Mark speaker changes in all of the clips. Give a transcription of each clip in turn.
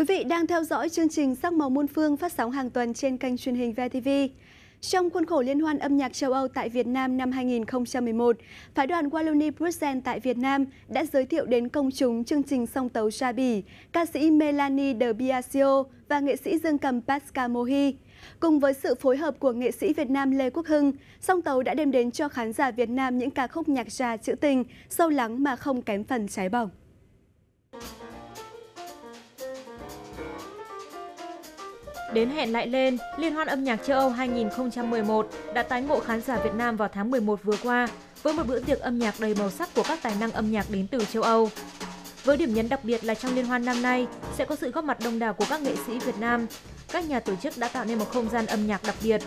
Speaker 1: Quý vị đang theo dõi chương trình Sắc màu muôn phương phát sóng hàng tuần trên kênh truyền hình VTV. Trong khuôn khổ Liên hoan âm nhạc châu Âu tại Việt Nam năm 2011, Phái đoàn Wallonie Bruxelles tại Việt Nam đã giới thiệu đến công chúng chương trình song tấu Ra Bỉ, ca sĩ Melanie de Biasio và nghệ sĩ dương cầm Pascal Mohy. Cùng với sự phối hợp của nghệ sĩ Việt Nam Lê Quốc Hưng, song tấu đã đem đến cho khán giả Việt Nam những ca khúc nhạc jazz trữ tình, sâu lắng mà không kém phần cháy bỏng.
Speaker 2: Đến hẹn lại lên, Liên hoan âm nhạc châu Âu 2011 đã tái ngộ khán giả Việt Nam vào tháng 11 vừa qua với một bữa tiệc âm nhạc đầy màu sắc của các tài năng âm nhạc đến từ châu Âu. Với điểm nhấn đặc biệt là trong liên hoan năm nay sẽ có sự góp mặt đông đảo của các nghệ sĩ Việt Nam. Các nhà tổ chức đã tạo nên một không gian âm nhạc đặc biệt.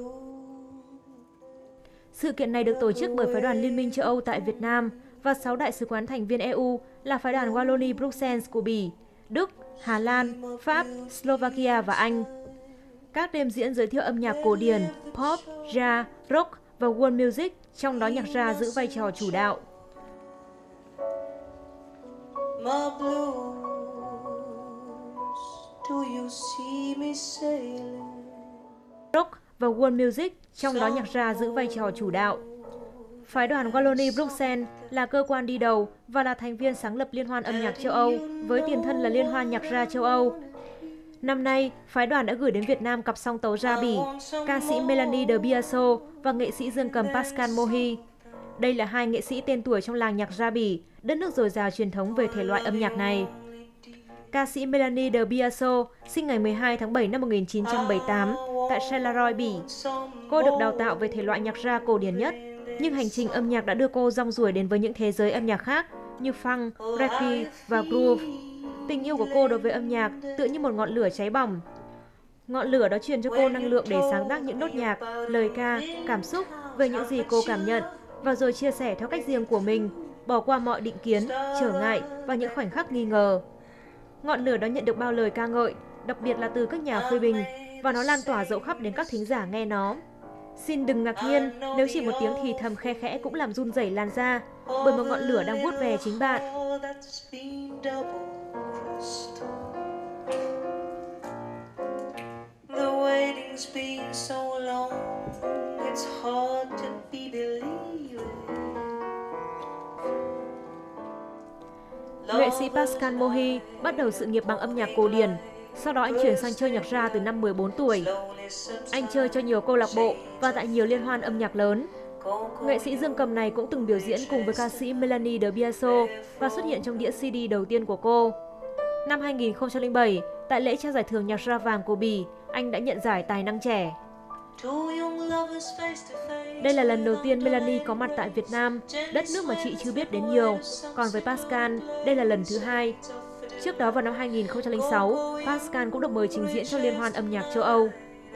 Speaker 2: Sự kiện này được tổ chức bởi Phái đoàn Liên minh châu Âu tại Việt Nam và 6 đại sứ quán thành viên EU là Phái đoàn Wallonie Bruxelles của Bỉ, Đức, Hà Lan, Pháp, Slovakia và Anh. Các đêm diễn giới thiệu âm nhạc cổ điển, pop, jazz, rock và world music, trong đó nhạc jazz giữ vai trò chủ đạo. Rock và world music, trong đó nhạc jazz giữ vai trò chủ đạo. Phái đoàn Wallonie Bruxelles là cơ quan đi đầu và là thành viên sáng lập Liên hoan âm nhạc châu Âu với tiền thân là Liên hoan nhạc jazz châu Âu. Năm nay, phái đoàn đã gửi đến Việt Nam cặp song tấu Ra Bỉ, ca sĩ Melanie de Biasio và nghệ sĩ dương cầm Pascal Mohy. Đây là hai nghệ sĩ tên tuổi trong làng nhạc Ra Bỉ, đất nước dồi dào truyền thống về thể loại âm nhạc này. Ca sĩ Melanie de Biasio sinh ngày 12 tháng 7 năm 1978 tại Charleroi, Bỉ. Cô được đào tạo về thể loại nhạc jazz cổ điển nhất, nhưng hành trình âm nhạc đã đưa cô rong ruổi đến với những thế giới âm nhạc khác như funk, reggae và groove. Tình yêu của cô đối với âm nhạc tựa như một ngọn lửa cháy bỏng. Ngọn lửa đó truyền cho cô năng lượng để sáng tác những nốt nhạc, lời ca, cảm xúc về những gì cô cảm nhận và rồi chia sẻ theo cách riêng của mình, bỏ qua mọi định kiến, trở ngại và những khoảnh khắc nghi ngờ. Ngọn lửa đó nhận được bao lời ca ngợi, đặc biệt là từ các nhà phê bình, và nó lan tỏa rộng khắp đến các thính giả nghe nó. Xin đừng ngạc nhiên nếu chỉ một tiếng thì thầm khe khẽ cũng làm run rẩy làn da, bởi một ngọn lửa đang vuốt về chính bạn. Nghệ sĩ Pascal Mohy bắt đầu sự nghiệp bằng âm nhạc cổ điển, sau đó anh chuyển sang chơi nhạc jazz từ năm 14 tuổi. Anh chơi cho nhiều câu lạc bộ và tại nhiều liên hoan âm nhạc lớn. Nghệ sĩ dương cầm này cũng từng biểu diễn cùng với ca sĩ Melanie de Biasio và xuất hiện trong đĩa CD đầu tiên của cô. Năm 2007, tại lễ trao giải thưởng nhạc jazz vàng của Bỉ, anh đã nhận giải tài năng trẻ. Đây là lần đầu tiên Melanie có mặt tại Việt Nam, đất nước mà chị chưa biết đến nhiều. Còn với Pascal, đây là lần thứ hai. Trước đó vào năm 2006, Pascal cũng được mời trình diễn cho Liên hoan âm nhạc châu Âu.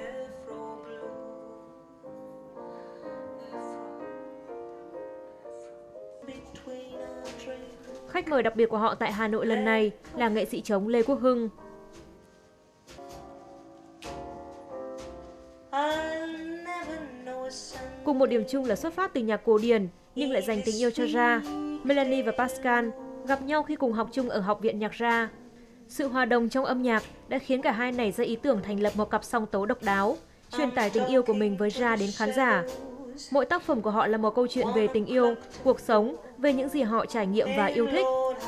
Speaker 2: Khách mời đặc biệt của họ tại Hà Nội lần này là nghệ sĩ trống Lê Quốc Hưng. Cùng một điểm chung là xuất phát từ nhạc cổ điển nhưng lại dành tình yêu cho jazz, Melanie và Pascal gặp nhau khi cùng học chung ở Học viện Nhạc jazz. Sự hòa đồng trong âm nhạc đã khiến cả hai nảy ra ý tưởng thành lập một cặp song tấu độc đáo, truyền tải tình yêu của mình với jazz đến khán giả. Mỗi tác phẩm của họ là một câu chuyện về tình yêu, cuộc sống, về những gì họ trải nghiệm và yêu thích.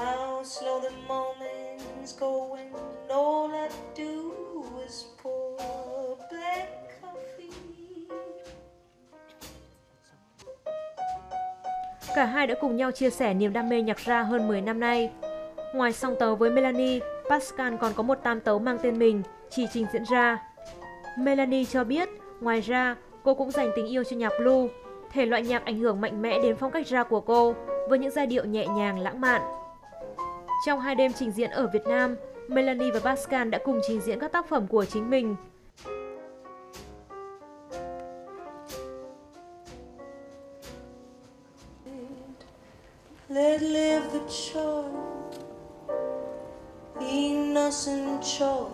Speaker 2: Cả hai đã cùng nhau chia sẻ niềm đam mê nhạc jazz hơn 10 năm nay. Ngoài song tấu với Melanie, Pascal còn có một tam tấu mang tên mình, chỉ trình diễn ra. Melanie cho biết, ngoài ra, cô cũng dành tình yêu cho nhạc blues, thể loại nhạc ảnh hưởng mạnh mẽ đến phong cách jazz của cô, với những giai điệu nhẹ nhàng lãng mạn. Trong 2 đêm trình diễn ở Việt Nam, Melanie và Pascal đã cùng trình diễn các tác phẩm của chính mình.
Speaker 3: Let live the joy, innocent joy,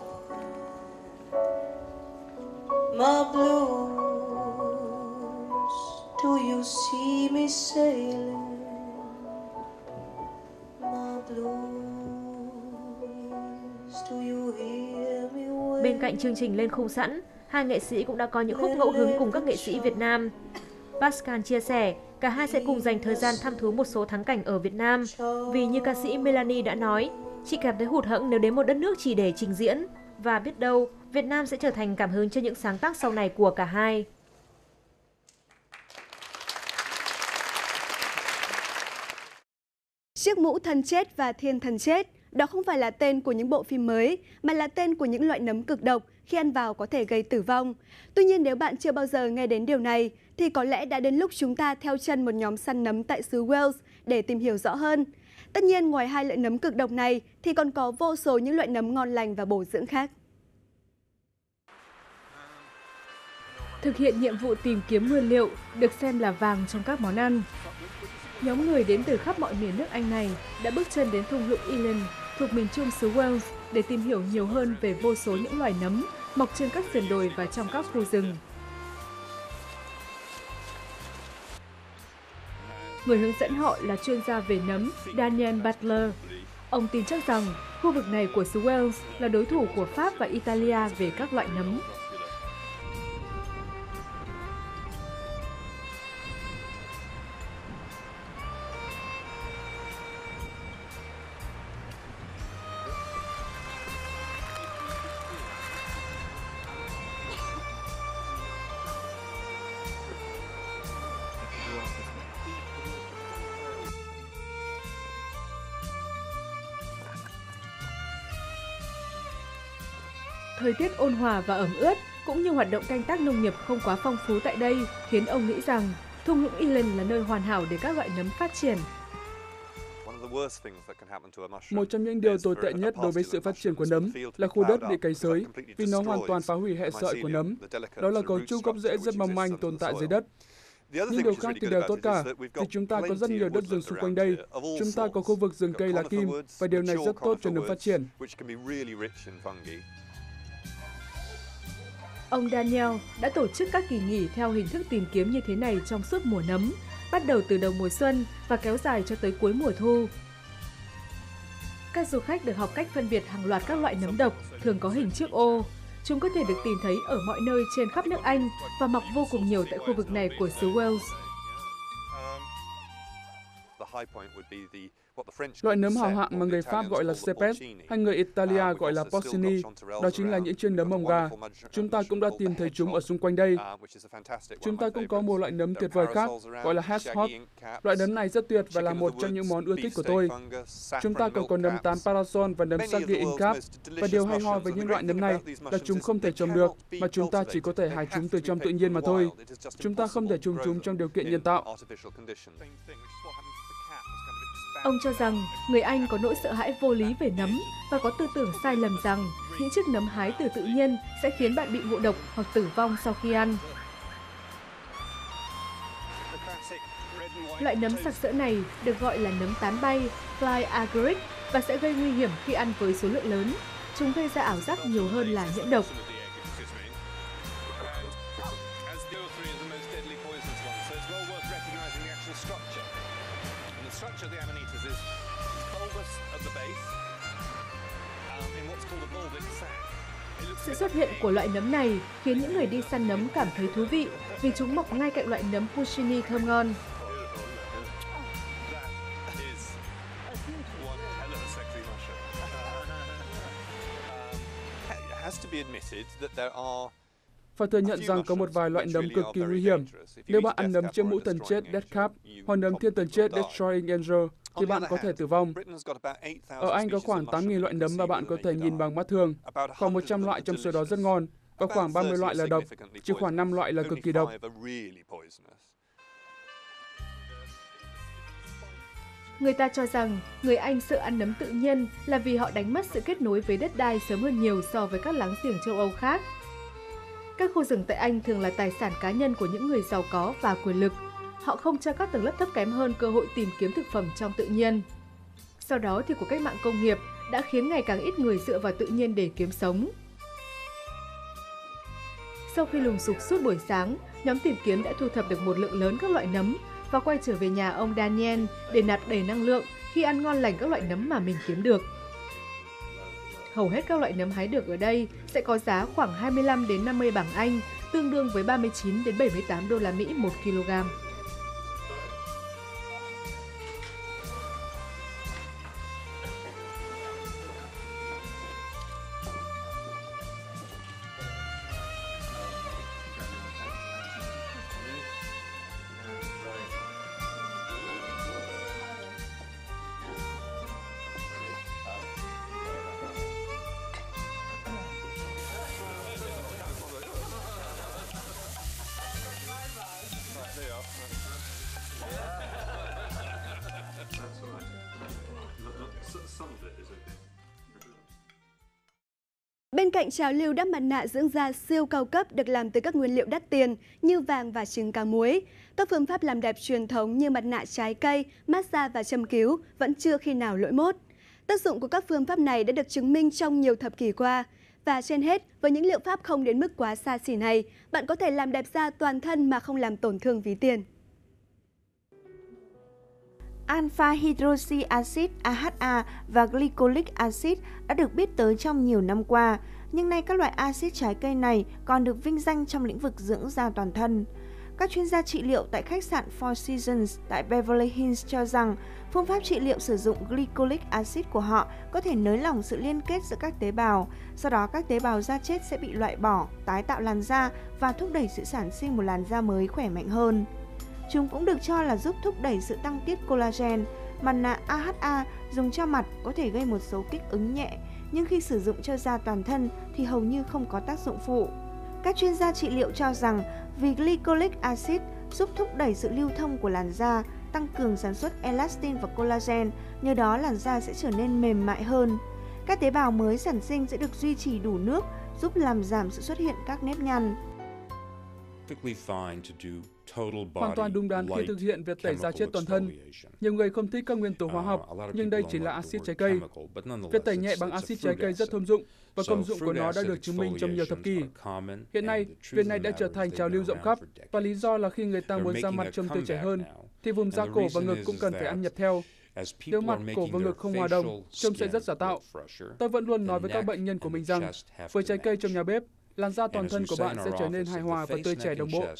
Speaker 3: my blues. Do you see me sailing, my blues? Do you hear?
Speaker 2: cạnh chương trình lên khung sẵn, hai nghệ sĩ cũng đã có những khúc ngẫu hứng cùng các nghệ sĩ Việt Nam. Pascal chia sẻ, cả hai sẽ cùng dành thời gian thăm thú một số thắng cảnh ở Việt Nam. Vì như ca sĩ Melanie đã nói, chị cảm thấy hụt hẫng nếu đến một đất nước chỉ để trình diễn. Và biết đâu, Việt Nam sẽ trở thành cảm hứng cho những sáng tác sau này của cả hai.
Speaker 1: Chiếc mũ thần chết và thiên thần chết, đó không phải là tên của những bộ phim mới, mà là tên của những loại nấm cực độc khi ăn vào có thể gây tử vong. Tuy nhiên nếu bạn chưa bao giờ nghe đến điều này, thì có lẽ đã đến lúc chúng ta theo chân một nhóm săn nấm tại xứ Wales để tìm hiểu rõ hơn. Tất nhiên, ngoài hai loại nấm cực độc này, thì còn có vô số những loại nấm ngon lành và bổ dưỡng khác.
Speaker 4: Thực hiện nhiệm vụ tìm kiếm nguyên liệu được xem là vàng trong các món ăn. Nhóm người đến từ khắp mọi miền nước Anh này đã bước chân đến thung lũng Elan thuộc miền trung xứ Wales để tìm hiểu nhiều hơn về vô số những loài nấm mọc trên các sườn đồi và trong các khu rừng. Người hướng dẫn họ là chuyên gia về nấm Daniel Butler. Ông tin chắc rằng khu vực này của xứ Wales là đối thủ của Pháp và Italia về các loại nấm. Thời tiết ôn hòa và ẩm ướt cũng như hoạt động canh tác nông nghiệp không quá phong phú tại đây khiến ông nghĩ rằng thung lũng Elan là nơi hoàn hảo để các loại nấm phát triển.
Speaker 5: Một trong những điều tồi tệ nhất đối với sự phát triển của nấm là khu đất bị cày xới vì nó hoàn toàn phá hủy hệ sợi của nấm. Đó là cấu trúc gốc rễ rất mong manh tồn tại dưới đất. Nhưng điều khác thì đều tốt cả, vì chúng ta có rất nhiều đất rừng xung quanh đây. Chúng ta có khu vực rừng cây lá kim và điều này rất tốt cho nấm phát triển.
Speaker 4: Ông Daniel đã tổ chức các kỳ nghỉ theo hình thức tìm kiếm như thế này trong suốt mùa nấm, bắt đầu từ đầu mùa xuân và kéo dài cho tới cuối mùa thu. Các du khách được học cách phân biệt hàng loạt các loại nấm độc thường có hình chiếc ô. Chúng có thể được tìm thấy ở mọi nơi trên khắp nước Anh và mọc vô cùng nhiều tại khu vực này của xứ Wales.
Speaker 5: Loại nấm hào hạng mà người Pháp gọi là cepes hay người Italia gọi là porcini, đó chính là những chiên nấm mồng gà. Chúng ta cũng đã tìm thấy chúng ở xung quanh đây. Chúng ta cũng có một loại nấm tuyệt vời khác gọi là hedgehog. Loại nấm này rất tuyệt và là một trong những món ưa thích của tôi. Chúng ta còn có nấm tán parasol và nấm Sargi incap. Và điều hay ho với những loại nấm này là chúng không thể trồng được, mà chúng ta chỉ có thể hái chúng từ trong tự nhiên mà thôi. Chúng ta không thể trồng chúng trong điều kiện nhân tạo.
Speaker 4: Ông cho rằng người Anh có nỗi sợ hãi vô lý về nấm và có tư tưởng sai lầm rằng những chiếc nấm hái từ tự nhiên sẽ khiến bạn bị ngộ độc hoặc tử vong sau khi ăn. Loại nấm sặc sỡ này được gọi là nấm tán bay, fly agaric, và sẽ gây nguy hiểm khi ăn với số lượng lớn. Chúng gây ra ảo giác nhiều hơn là nhiễm độc. Sự xuất hiện của loại nấm này khiến những người đi săn nấm cảm thấy thú vị vì chúng mọc ngay cạnh loại nấm puccini thơm ngon.
Speaker 5: Phải thừa nhận rằng có một vài loại nấm cực kỳ nguy hiểm. Nếu bạn ăn nấm chiếc mũ thần chết Deathcap hoặc nấm thiên thần chết Destroying Angel thì bạn có thể tử vong. Ở Anh có khoảng 8.000 loại nấm mà bạn có thể nhìn bằng mắt thường. Khoảng 100 loại trong số đó rất ngon và khoảng 30 loại là độc, chỉ khoảng 5 loại là cực kỳ độc.
Speaker 4: Người ta cho rằng người Anh sợ ăn nấm tự nhiên là vì họ đánh mất sự kết nối với đất đai sớm hơn nhiều so với các láng giềng châu Âu khác. Các khu rừng tại Anh thường là tài sản cá nhân của những người giàu có và quyền lực. Họ không cho các tầng lớp thấp kém hơn cơ hội tìm kiếm thực phẩm trong tự nhiên. Sau đó thì cuộc cách mạng công nghiệp đã khiến ngày càng ít người dựa vào tự nhiên để kiếm sống. Sau khi lùng sục suốt buổi sáng, nhóm tìm kiếm đã thu thập được một lượng lớn các loại nấm và quay trở về nhà ông Daniel để nạp đầy năng lượng khi ăn ngon lành các loại nấm mà mình kiếm được. Hầu hết các loại nấm hái được ở đây sẽ có giá khoảng 25 đến 50 bảng Anh, tương đương với 39 đến 78 đô la Mỹ 1 kg.
Speaker 1: Bên cạnh trào lưu đắp mặt nạ dưỡng da siêu cao cấp được làm từ các nguyên liệu đắt tiền như vàng và trứng cá muối, các phương pháp làm đẹp truyền thống như mặt nạ trái cây, massage và châm cứu vẫn chưa khi nào lỗi mốt. Tác dụng của các phương pháp này đã được chứng minh trong nhiều thập kỷ qua. Và trên hết, với những liệu pháp không đến mức quá xa xỉ này, bạn có thể làm đẹp da toàn thân mà không làm tổn thương ví tiền.
Speaker 6: Alpha hydroxy acid AHA và glycolic acid đã được biết tới trong nhiều năm qua, nhưng nay các loại axit trái cây này còn được vinh danh trong lĩnh vực dưỡng da toàn thân. Các chuyên gia trị liệu tại khách sạn Four Seasons tại Beverly Hills cho rằng phương pháp trị liệu sử dụng glycolic acid của họ có thể nới lỏng sự liên kết giữa các tế bào, sau đó các tế bào da chết sẽ bị loại bỏ, tái tạo làn da và thúc đẩy sự sản sinh một làn da mới khỏe mạnh hơn. Chúng cũng được cho là giúp thúc đẩy sự tăng tiết collagen. Mặt nạ AHA dùng cho mặt có thể gây một số kích ứng nhẹ, nhưng khi sử dụng cho da toàn thân thì hầu như không có tác dụng phụ. Các chuyên gia trị liệu cho rằng vì glycolic acid giúp thúc đẩy sự lưu thông của làn da, tăng cường sản xuất elastin và collagen, nhờ đó làn da sẽ trở nên mềm mại hơn. Các tế bào mới sản sinh sẽ được duy trì đủ nước, giúp làm giảm sự xuất hiện các nếp nhăn.
Speaker 5: Hoàn toàn đúng đắn khi thực hiện việc tẩy da chết toàn thân. Nhiều người không thích các nguyên tố hóa học, nhưng đây chỉ là axit trái cây. Việc tẩy nhẹ bằng axit trái cây rất thông dụng, và công dụng của nó đã được chứng minh trong nhiều thập kỷ. Hiện nay, việc này đã trở thành trào lưu rộng khắp, và lý do là khi người ta muốn da mặt trông tươi trẻ hơn, thì vùng da cổ và ngực cũng cần phải ăn nhập theo. Nếu mặt, cổ và ngực không hòa đồng, trông sẽ rất giả tạo. Tôi vẫn luôn nói với các bệnh nhân của mình rằng, với trái cây trong nhà bếp, làn da toàn thân của bạn sẽ trở nên hài hòa và tươi trẻ đồng bộ.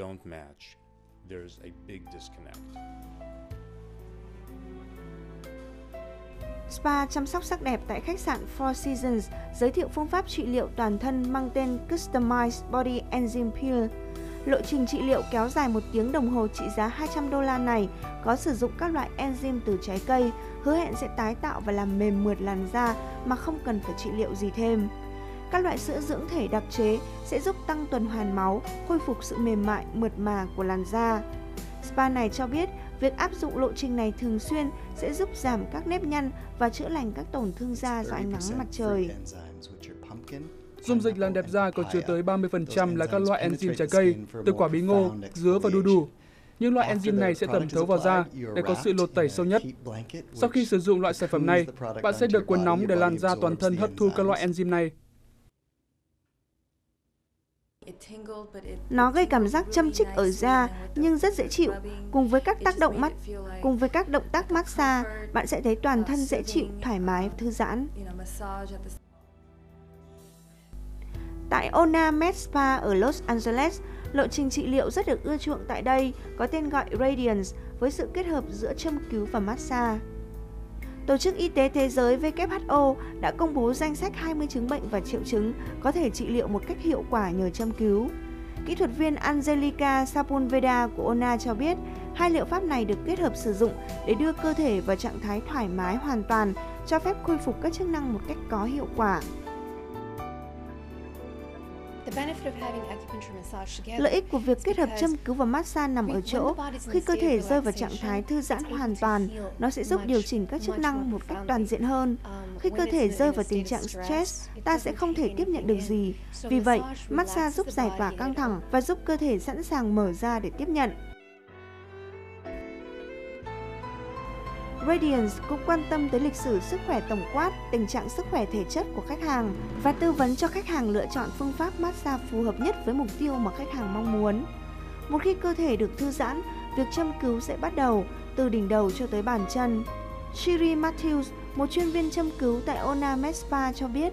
Speaker 6: Spa chăm sóc sắc đẹp tại khách sạn Four Seasons giới thiệu phương pháp trị liệu toàn thân mang tên Customized Body Enzyme Peel. Lộ trình trị liệu kéo dài 1 tiếng đồng hồ trị giá 200 đô la này có sử dụng các loại enzyme từ trái cây, hứa hẹn sẽ tái tạo và làm mềm mượt làn da mà không cần phải trị liệu gì thêm. Các loại sữa dưỡng thể đặc chế sẽ giúp tăng tuần hoàn máu, khôi phục sự mềm mại, mượt mà của làn da. Spa này cho biết việc áp dụng lộ trình này thường xuyên sẽ giúp giảm các nếp nhăn và chữa lành các tổn thương da do ánh nắng mặt trời.
Speaker 5: Dung dịch làm đẹp da có chứa tới 30% là các loại enzyme trái cây, từ quả bí ngô, dứa và đu đủ. Những loại enzyme này sẽ thẩm thấu vào da để có sự lột tẩy sâu nhất. Sau khi sử dụng loại sản phẩm này, bạn sẽ được cuốn nóng để làn da toàn thân hấp thu các loại enzyme này.
Speaker 6: Nó gây cảm giác châm chích ở da nhưng rất dễ chịu. Cùng với các động tác massage, bạn sẽ thấy toàn thân dễ chịu, thoải mái, thư giãn. Tại Ona Med Spa ở Los Angeles, lộ trình trị liệu rất được ưa chuộng tại đây có tên gọi Radiance với sự kết hợp giữa châm cứu và massage. Tổ chức Y tế Thế giới WHO đã công bố danh sách 20 chứng bệnh và triệu chứng có thể trị liệu một cách hiệu quả nhờ châm cứu. Kỹ thuật viên Angelica Sapulveda của Ona cho biết, 2 liệu pháp này được kết hợp sử dụng để đưa cơ thể vào trạng thái thoải mái hoàn toàn, cho phép khôi phục các chức năng một cách có hiệu quả. Lợi ích của việc kết hợp châm cứu và massage nằm ở chỗ, khi cơ thể rơi vào trạng thái thư giãn hoàn toàn, nó sẽ giúp điều chỉnh các chức năng một cách toàn diện hơn. Khi cơ thể rơi vào tình trạng stress, ta sẽ không thể tiếp nhận được gì. Vì vậy, massage giúp giải tỏa căng thẳng và giúp cơ thể sẵn sàng mở ra để tiếp nhận. Radiance cũng quan tâm tới lịch sử sức khỏe tổng quát, tình trạng sức khỏe thể chất của khách hàng và tư vấn cho khách hàng lựa chọn phương pháp massage phù hợp nhất với mục tiêu mà khách hàng mong muốn. Một khi cơ thể được thư giãn, việc châm cứu sẽ bắt đầu từ đỉnh đầu cho tới bàn chân. Shiri Matthews, Một chuyên viên châm cứu tại Ona Mespa cho biết,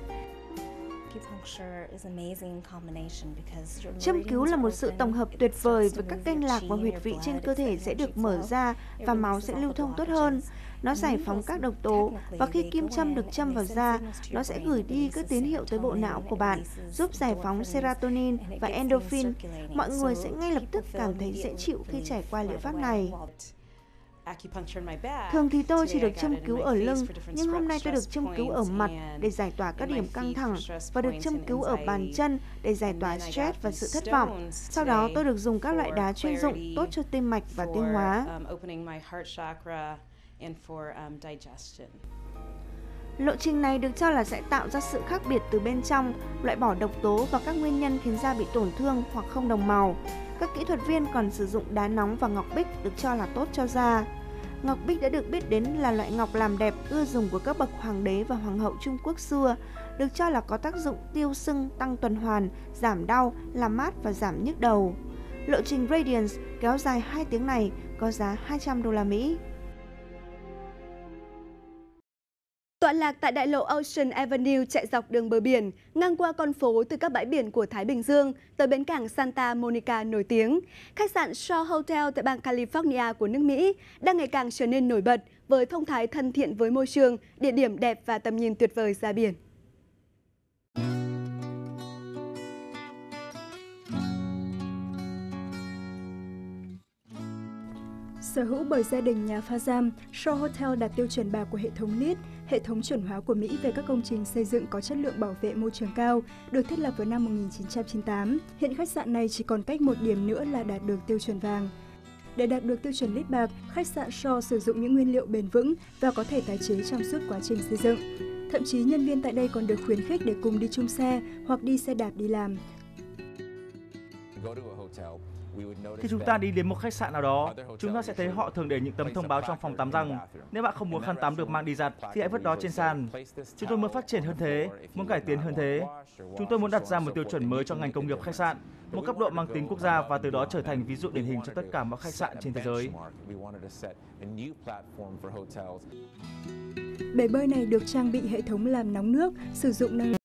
Speaker 6: châm cứu là một sự tổng hợp tuyệt vời với các kênh lạc và huyệt vị trên cơ thể sẽ được mở ra và máu sẽ lưu thông tốt hơn. Nó giải phóng các độc tố và khi kim châm được châm vào da, nó sẽ gửi đi các tín hiệu tới bộ não của bạn, giúp giải phóng serotonin và endorphin. Mọi người sẽ ngay lập tức cảm thấy dễ chịu khi trải qua liệu pháp này. Thường thì tôi chỉ được châm cứu ở lưng, nhưng hôm nay tôi được châm cứu ở mặt để giải tỏa các điểm căng thẳng và được châm cứu ở bàn chân để giải tỏa stress và sự thất vọng. Sau đó tôi được dùng các loại đá chuyên dụng tốt cho tim mạch và tiêu hóa. Lộ trình này được cho là sẽ tạo ra sự khác biệt từ bên trong, loại bỏ độc tố và các nguyên nhân khiến da bị tổn thương hoặc không đồng màu. Các kỹ thuật viên còn sử dụng đá nóng và ngọc bích được cho là tốt cho da. Ngọc bích đã được biết đến là loại ngọc làm đẹp ưa dùng của các bậc hoàng đế và hoàng hậu Trung Quốc xưa, được cho là có tác dụng tiêu sưng, tăng tuần hoàn, giảm đau, làm mát và giảm nhức đầu. Lộ trình Radiance kéo dài 2 tiếng này có giá 200 đô la Mỹ.
Speaker 1: Tọa lạc tại đại lộ Ocean Avenue chạy dọc đường bờ biển, ngang qua con phố từ các bãi biển của Thái Bình Dương tới bến cảng Santa Monica nổi tiếng, khách sạn Shore Hotel tại bang California của nước Mỹ đang ngày càng trở nên nổi bật với phong thái thân thiện với môi trường, địa điểm đẹp và tầm nhìn tuyệt vời ra biển.
Speaker 7: Sở hữu bởi gia đình nhà pha giam, Shore Hotel đạt tiêu chuẩn 3 của hệ thống LEED, hệ thống chuẩn hóa của Mỹ về các công trình xây dựng có chất lượng bảo vệ môi trường cao, được thiết lập vào năm 1998. Hiện khách sạn này chỉ còn cách một điểm nữa là đạt được tiêu chuẩn vàng. Để đạt được tiêu chuẩn LEED bạc, khách sạn Shore sử dụng những nguyên liệu bền vững và có thể tái chế trong suốt quá trình xây dựng. Thậm chí nhân viên tại đây còn được khuyến khích để cùng đi chung xe hoặc đi xe đạp đi làm.
Speaker 8: Khi chúng ta đi đến một khách sạn nào đó, chúng ta sẽ thấy họ thường để những tấm thông báo trong phòng tắm rằng nếu bạn không muốn khăn tắm được mang đi giặt thì hãy vứt đó trên sàn. Chúng tôi muốn phát triển hơn thế, muốn cải tiến hơn thế. Chúng tôi muốn đặt ra một tiêu chuẩn mới cho ngành công nghiệp khách sạn, một cấp độ mang tính quốc gia và từ đó trở thành ví dụ điển hình cho tất cả mọi khách sạn trên thế giới.
Speaker 7: Bể bơi này được trang bị hệ thống làm nóng nước, sử dụng năng